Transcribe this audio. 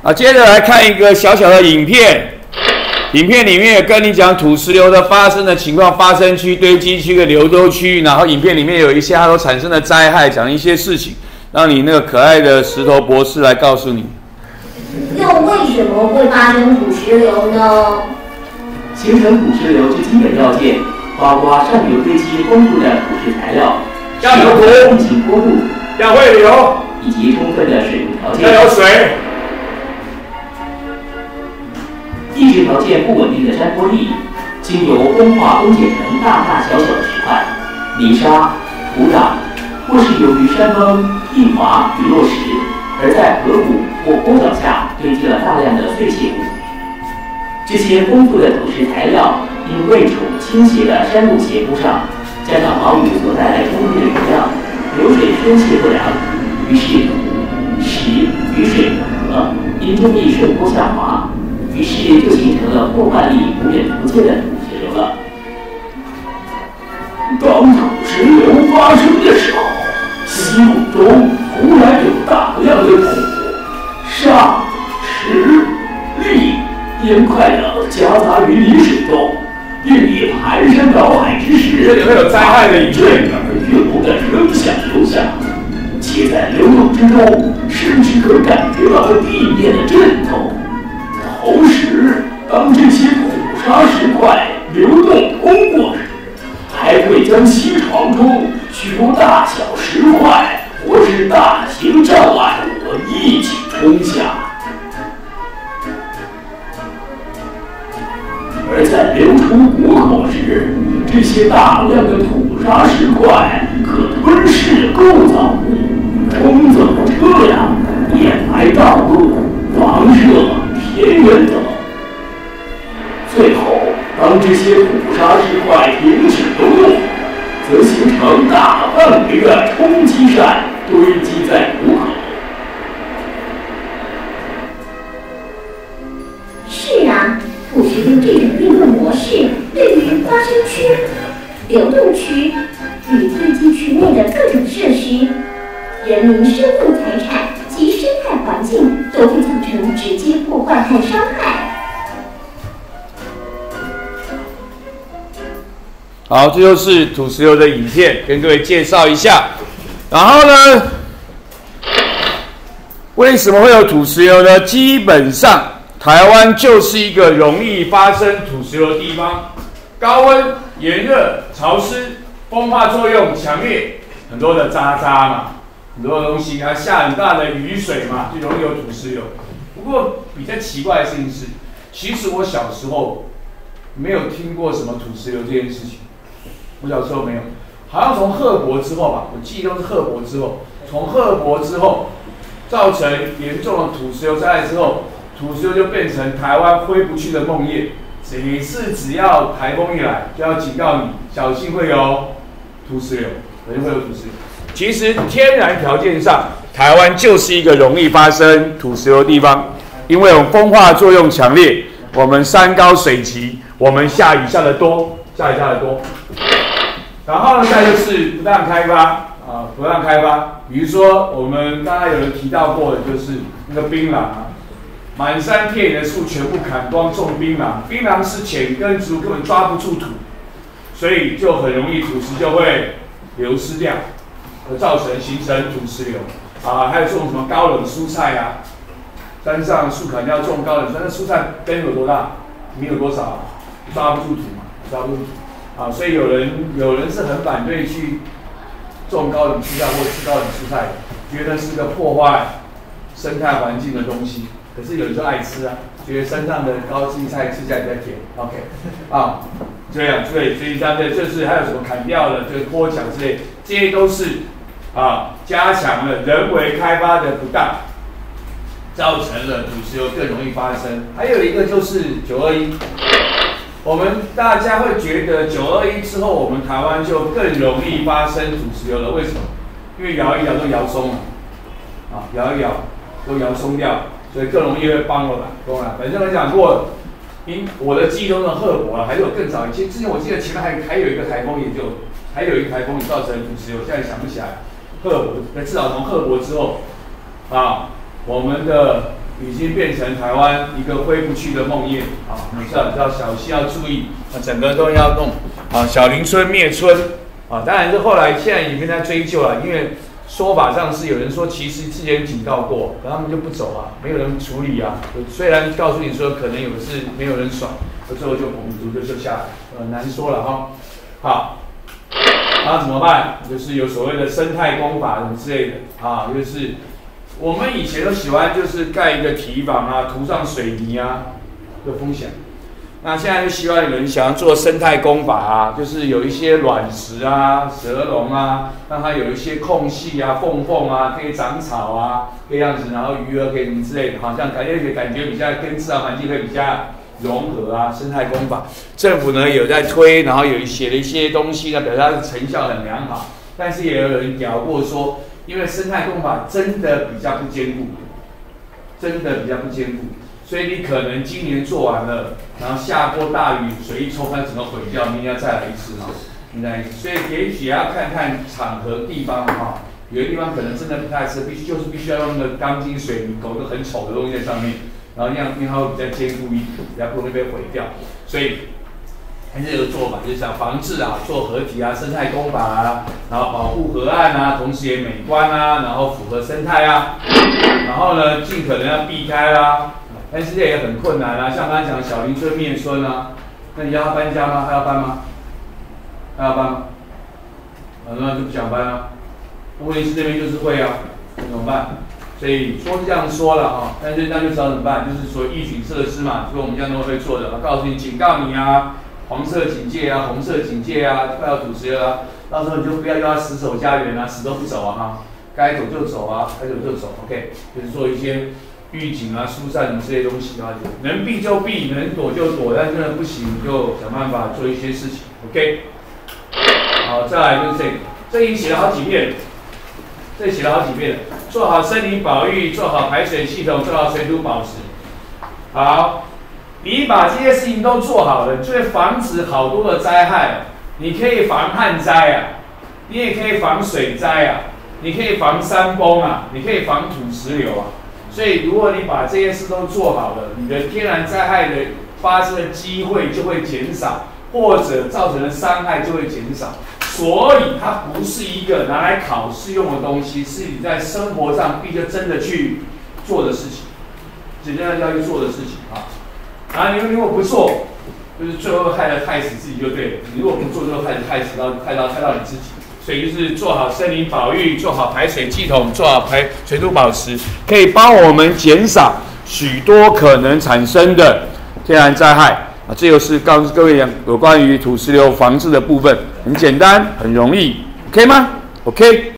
接着来看一个小小的影片。影片里面有跟你讲土石流的发生的情况，发生区、堆积区跟流周区，然后影片里面有一些它所产生的灾害，讲一些事情，让你那个可爱的石头博士来告诉你。 又为什么会发生土石流呢？ 形成土石流之基本要件，包括上游堆积丰富的土质材料， 要有土， 进行坡度， 要会流， 以及充分的水路条件。 要有水。 地质条件不稳定的山坡地，经由风化崩解成大大小小的石块、泥沙、土壤，或是由于山崩、地滑与落石，而在河谷或沟角下堆积了大量的碎屑物。这些丰富的土质材料因位处倾斜的山路斜坡上，加上豪雨所带来充沛的雨量，流水宣泄不良，于是石与水合，因重力顺坡下滑。于是就形成了破坏力无远弗届的土石流了。当土石流发生的时候，溪谷中突然有大量的土、沙、石、砾、烟块等夹杂于泥水中，并以排山倒海之势， 这里会有灾害的影片而越过的声响流下，且在流动之中，甚至可感觉到地面的震动。同时，当这些土沙石块流动通过时，还会将溪床中许多大小石块或是大型障碍物一起冲下。而在流出谷口时，这些大量的土沙石块可吞噬构造物，冲走车辆，掩埋道路，房舍、田园等。最后，当这些土沙石块停止流动，则形成大范围的冲积扇堆积在谷口。 是啊，土石流这种运动模式对于发生区、流动区与堆积区内的各种设施、人民生命财产及生态环境都会造成直接破坏和伤害。 好，这就是土石流的影片，跟各位介绍一下。然后呢，为什么会有土石流呢？基本上，台湾就是一个容易发生土石流的地方，高温、炎热、潮湿、风化作用强烈，很多的渣渣嘛，很多的东西，还下很大的雨水嘛，就容易有土石流。不过比较奇怪的事情是，其实我小时候没有听过什么土石流这件事情。我小时候没有，好像从赫伯之后吧，我记忆中是赫伯之后，从赫伯之后造成严重的土石流灾害之后，土石流就变成台湾挥不去的梦魇。每次只要台风一来，就要警告你小心会有土石流，可能会有土石流。其实天然条件上，台湾就是一个容易发生土石流的地方，因为我们风化作用强烈，我们山高水急，我们下雨下得多。然后呢，再就是不当开发比如说我们刚才有人提到过的，就是那个槟榔啊，满山遍野的树全部砍光种槟榔，槟榔是浅根植物，根本抓不住土，所以就很容易土石就会流失掉，而造成形成土石流啊。还有种什么高冷蔬菜啊，山上树砍掉种高冷蔬菜，那蔬菜根有多大？米有多少？抓不住土嘛，抓不住土。啊，所以有人是很反对去种高冷蔬菜或吃高冷蔬菜的，觉得是个破坏生态环境的东西。可是有人就爱吃啊，觉得山上的高丽菜吃起来比较甜。OK， 啊，这样对，所以这是还有什么砍掉的，就是坡墙之类，这些都是加强了人为开发的不当，造成了土石流更容易发生。还有一个就是921。我们大家会觉得921之后，我们台湾就更容易发生土石流了。为什么？因为摇一摇都摇松了，摇一摇都摇松掉，所以更容易会崩了。反正我讲过，我的记忆中的赫伯还是有更早以前。之前我记得前面还有一个台风也造成土石流，现在想不起来。赫伯，至少从赫伯之后，我们的已经变成台湾一个挥不去的梦魇啊！你知道小溪要注意，整个都要弄啊，小林村灭村啊！当然是后来现在已经在追究了，因为说法上是有人说其实之前警告过，可他们就不走啊，没有人处理啊。虽然告诉你说可能有的是没有人爽，最后就拱足就下来，难说了哈。好。那怎么办？就是有所谓的生态工法什么之类的啊，就是我们以前都喜欢就是盖一个堤防啊，涂上水泥啊，有风险。那现在就希望有人想要做生态工法啊，就是有一些卵石啊、蛇笼啊，让它有一些空隙啊、缝啊，可以长草啊，这样子，然后鱼儿可以什么之类的，好像感觉比较跟自然环境会比较融合啊，生态工法，政府呢有在推，然后有写了一些东西呢，表示它的成效很良好。但是也有人聊过说，因为生态工法真的比较不坚固，所以你可能今年做完了，然后下波大雨，水一冲，它整个毁掉，明年要再来一次哈，所以也许也要看看场合地方哈，有的地方可能真的不太适合，必须要用那个钢筋水泥搞个很丑的东西在上面。然后这样，因为它会比较坚固一点，比较不容易被毁掉，所以还是有个做法，就是想防治啊，做河堤啊、生态工法啊，然后保护河岸啊，同时也美观啊，然后符合生态啊，然后呢，尽可能要避开啦，但是这也很困难啊，像刚才讲的小林村灭村啊，那你要他搬家吗？还要搬吗？那就不想搬啊。问题是这边就是会啊，怎么办？所以说是这样说了哈，但是那就知道怎么办，就是说预警设施嘛，所以我们这样都会做的，告诉你、警告你啊，黄色警戒啊、红色警戒啊，快要堵车了，到时候你就不要要他死守家园啊，死都不走啊哈，该走就走啊，该走就走 ，OK， 就是做一些预警啊、疏散什么这些东西啊，能避就避，能躲就躲，但真的不行就想办法做一些事情 ，OK。好，再来就是这已经写了好几遍。做好森林保育，做好排水系统，做好水土保持。好，你把这些事情都做好了，就会防止好多的灾害。你可以防旱灾啊，你也可以防水灾啊，你可以防山崩啊，你可以防土石流啊。所以，如果你把这些事都做好了，你的天然灾害的发生的机会就会减少，或者造成的伤害就会减少。所以它不是一个拿来考试用的东西，是你在生活上必须真的去做的事情，简单要去做的事情啊。然后你如果不做，就是最后害死自己就对了。你如果不做，就害到你自己。所以就是做好森林保育，做好排水系统，做好水土保持，可以帮我们减少许多可能产生的天然灾害。这就是告诉各位有关于土石流防治的部分，很简单，很容易 ，OK 吗 ？OK。